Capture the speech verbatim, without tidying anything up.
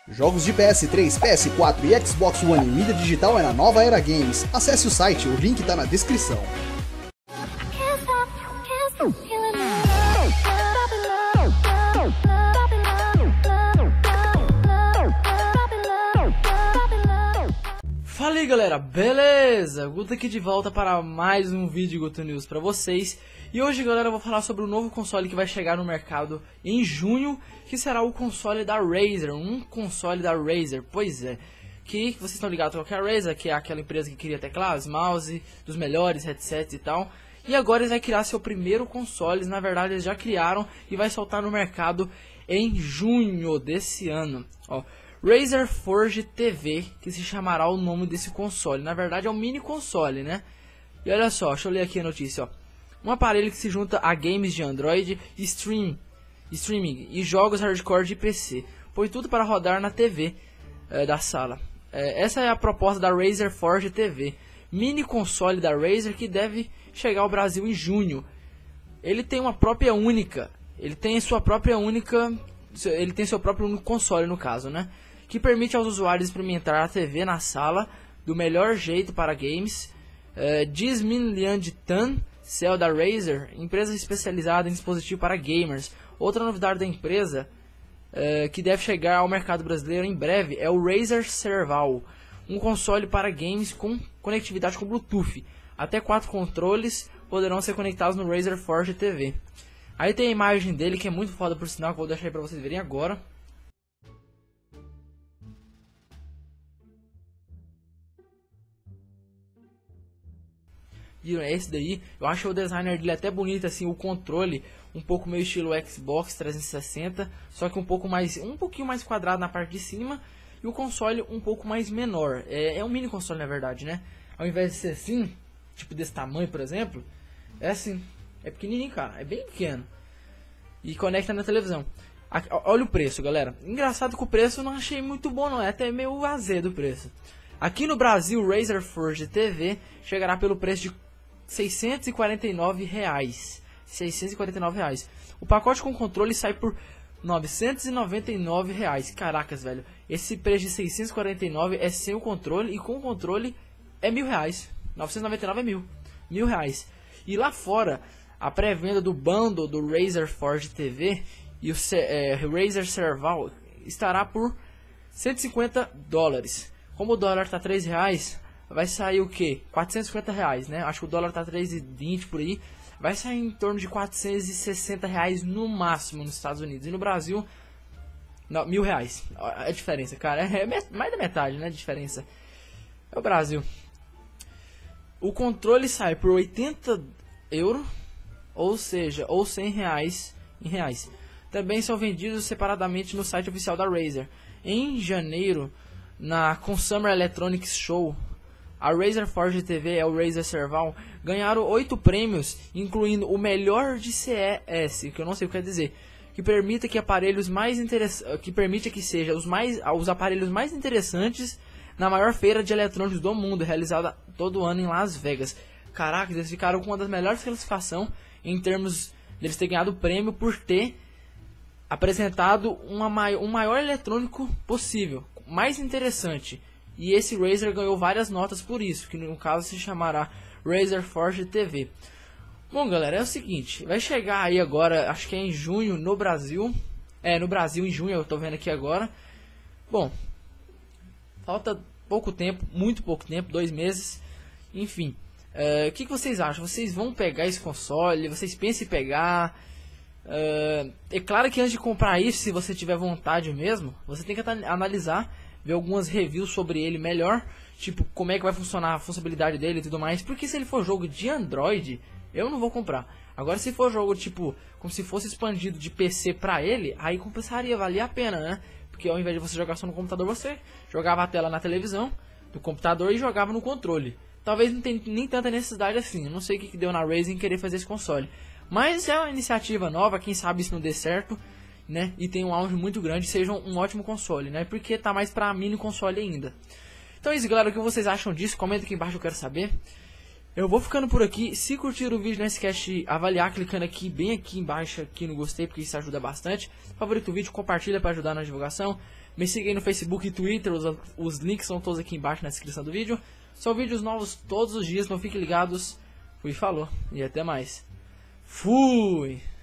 Jogos de P S três, P S quatro e Xbox One em mídia digital é na Nova Era Games. Acesse o site, o link tá na descrição. Fala aí galera, beleza? Guto aqui de volta para mais um vídeo Guto News para vocês. E hoje galera eu vou falar sobre o novo console que vai chegar no mercado em junho, que será o console da Razer, um console da Razer, pois é. Que vocês estão ligados com a Razer, que é aquela empresa que cria teclados, mouse, dos melhores headsets e tal. E agora eles vão criar seu primeiro console, na verdade eles já criaram e vai soltar no mercado em junho desse ano, ó. Razer Forge T V, que se chamará o nome desse console. Na verdade é um mini console, né? E olha só, deixa eu ler aqui a notícia, ó. Um aparelho que se junta a games de Android, stream, streaming e jogos hardcore de P C. Põe tudo para rodar na T V é, da sala. É, essa é a proposta da Razer Forge T V. Mini console da Razer que deve chegar ao Brasil em junho. Ele tem uma própria única. Ele tem sua própria única... Ele tem seu próprio console no caso, né? Que permite aos usuários experimentar a T V na sala do melhor jeito para games. É, diz Min Lian Tan, C E O da Razer, empresa especializada em dispositivo para gamers. Outra novidade da empresa é, que deve chegar ao mercado brasileiro em breve é o Razer Serval, um console para games com conectividade com Bluetooth. Até quatro controles poderão ser conectados no Razer Forge T V. Aí tem a imagem dele que é muito foda por sinal, que eu vou deixar aí pra vocês verem agora. Viram? É esse daí. Eu acho o designer dele até bonito, assim, o controle um pouco meio estilo Xbox trezentos e sessenta, só que um pouco mais, um pouquinho mais quadrado na parte de cima e o console um pouco mais menor. É, é um mini console na verdade, né? Ao invés de ser assim, tipo desse tamanho, por exemplo, é assim. É pequenininho, cara, é bem pequeno. E conecta na televisão. Aqui, olha o preço, galera. Engraçado que o preço eu não achei muito bom, não. É até meio azedo o preço. Aqui no Brasil, o Razer Forge T V chegará pelo preço de seiscentos e quarenta e nove reais. seiscentos e quarenta e nove reais. O pacote com controle sai por novecentos e noventa e nove reais. Caracas, velho. Esse preço de seiscentos e quarenta e nove é sem o controle e com o controle é mil reais. novecentos e noventa e nove é mil. Mil reais. E lá fora, a pré-venda do bundle do Razer Forge T V e o é, Razer Serval estará por cento e cinquenta dólares. Como o dólar está três reais, vai sair o que? quatrocentos e cinquenta reais, né? Acho que o dólar está três e vinte por aí. Vai sair em torno de quatrocentos e sessenta reais no máximo nos Estados Unidos. E no Brasil, não, mil reais. A diferença, cara, é mais da metade, né? De diferença. É o Brasil. O controle sai por oitenta euros. Ou seja, ou cem reais em reais. Também são vendidos separadamente no site oficial da Razer. Em janeiro, na Consumer Electronics Show, a Razer Forge T V e o Razer Serval ganharam oito prêmios, incluindo o melhor de C E S, que eu não sei o que quer dizer, que permita que aparelhos mais interessantes, que permite que seja os mais os aparelhos mais interessantes na maior feira de eletrônicos do mundo, realizada todo ano em Las Vegas. Caraca, eles ficaram com uma das melhores classificações em termos deles ter ganhado o prêmio por ter apresentado uma mai um maior eletrônico possível, mais interessante. E esse Razer ganhou várias notas por isso, que no caso se chamará Razer Forge T V. Bom galera, é o seguinte, vai chegar aí agora, acho que é em junho no Brasil. É, no Brasil em junho, eu tô vendo aqui agora. Bom, falta pouco tempo, muito pouco tempo, dois meses, enfim. O uh, que, que vocês acham? Vocês vão pegar esse console? Vocês pensam em pegar? Uh, é claro que antes de comprar isso, se você tiver vontade mesmo, você tem que analisar, ver algumas reviews sobre ele melhor, tipo como é que vai funcionar a funcionalidade dele e tudo mais. Porque se ele for jogo de Android, eu não vou comprar. Agora se for jogo tipo como se fosse expandido de P C pra ele, aí compensaria, valia a pena, né? Porque ao invés de você jogar só no computador, você jogava a tela na televisão do computador e jogava no controle. Talvez não tenha nem tanta necessidade assim. Eu não sei o que, que deu na Razer em querer fazer esse console. Mas é uma iniciativa nova. Quem sabe isso não dê certo, né? E tem um auge muito grande. Seja um, um ótimo console, né? Porque tá mais pra mini console ainda. Então é isso, galera. O que vocês acham disso? Comenta aqui embaixo, eu quero saber. Eu vou ficando por aqui. Se curtiram o vídeo, não esquece de avaliar clicando aqui, bem aqui embaixo, aqui no gostei, porque isso ajuda bastante. Favorita o vídeo, compartilha para ajudar na divulgação. Me siga aí no Facebook e Twitter, os, os links são todos aqui embaixo na descrição do vídeo. São vídeos novos todos os dias, então fiquem ligados. Fui, falou e até mais. Fui!